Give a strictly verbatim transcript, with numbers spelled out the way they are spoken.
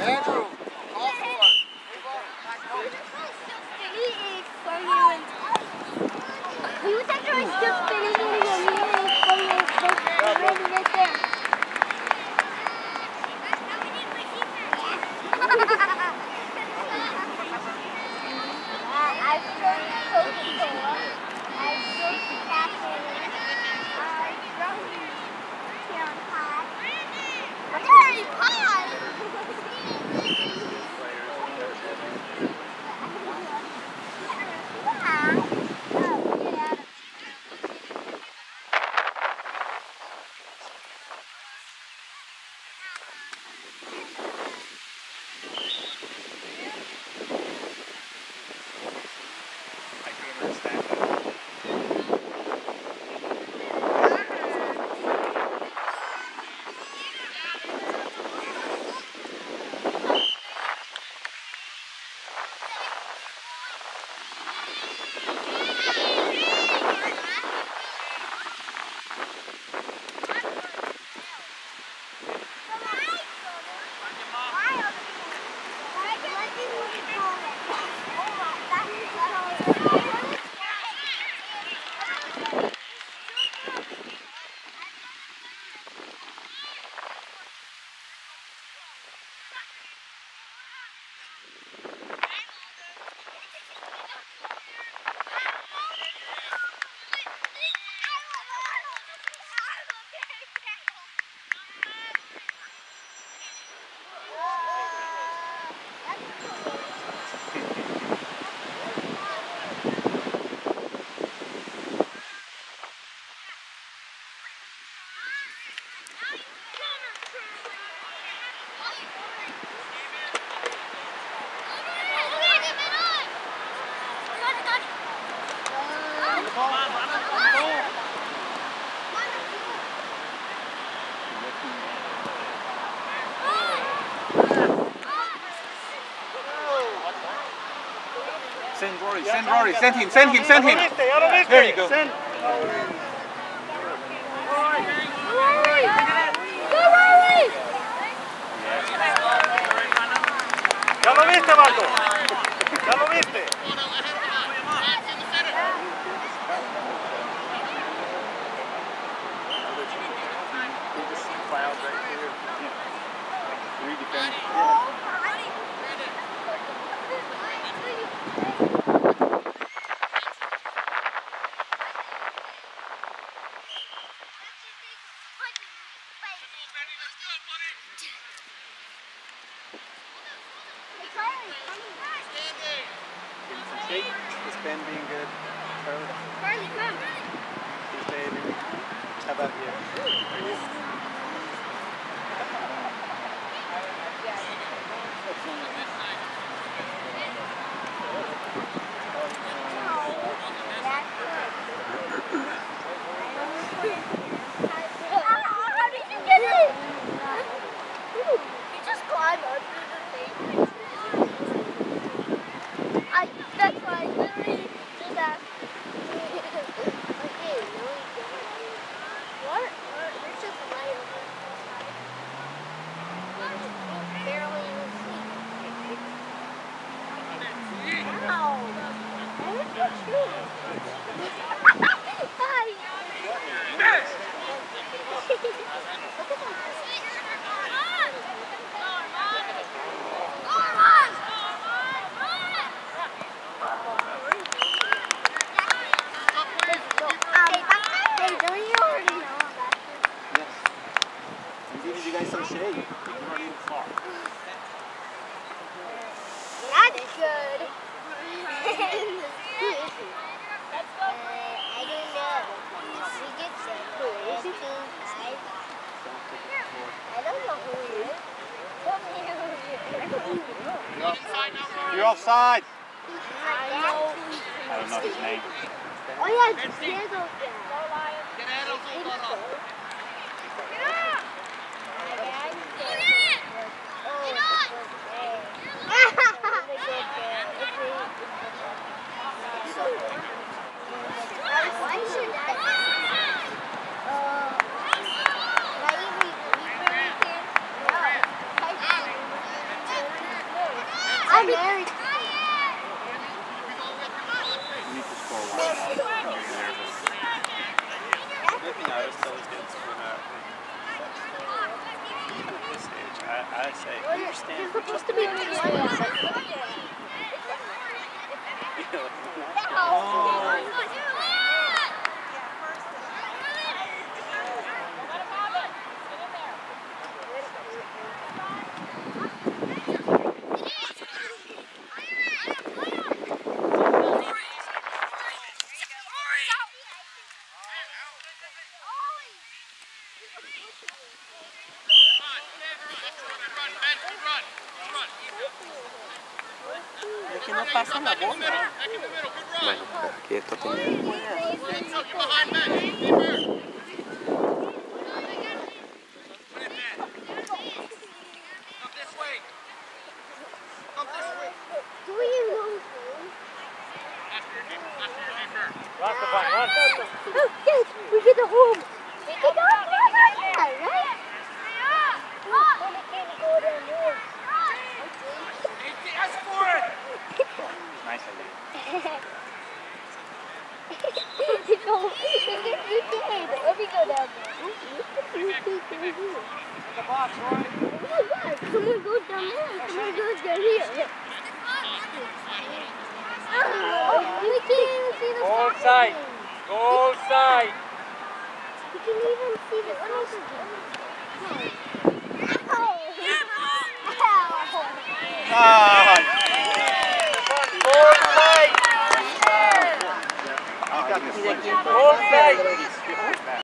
Andrew, call for it. He was actually still spinning in the already right there. I've shown Coca-Cola. I've shown Catherine. I've shown Karen Pie. Harry Pie! Send Rory, send Rory, send him, send him, send him. There you go. Go, Rory! ¿Ya lo viste, Marco? ¿Ya lo viste? Shake, is Ben being good? Carly, come. He's behaving. How about you? Are you? How did you get it? You just climbed under the thing. I, that's why I literally just asked. Okay, no, you don't. What? There's just light over the barely even see. Ow! Why would you shoot? Hi! Hey, don't you already know about this? Yes. I'm giving you guys some shade. You can run in far. That's good. Let's go. Uh, I don't know. We get some. One, two, five. I don't know who he is. Tell me who he is. You're offside. I know. I don't know his name. Oh yeah, Diego. for a while now. Good thing I was always getting screwed up. Even at this age, I, I say, understand. You're supposed to be in the Es que no pasa la bola. Bueno, pero aquí esto tiene... Run, Stefan, run. Oh, yes, we get the home. We get the home. Yeah, right? Nice idea. No, you did. Let me go down there. The box, Roy. Oh my God, someone goes down there. Someone goes down here. Oh, we can't even see the Goal soccer side. game. Goal side. We can even see the soccer game. Ow. Ow. Ah. Goal side. ¿Y de quién? Goal side.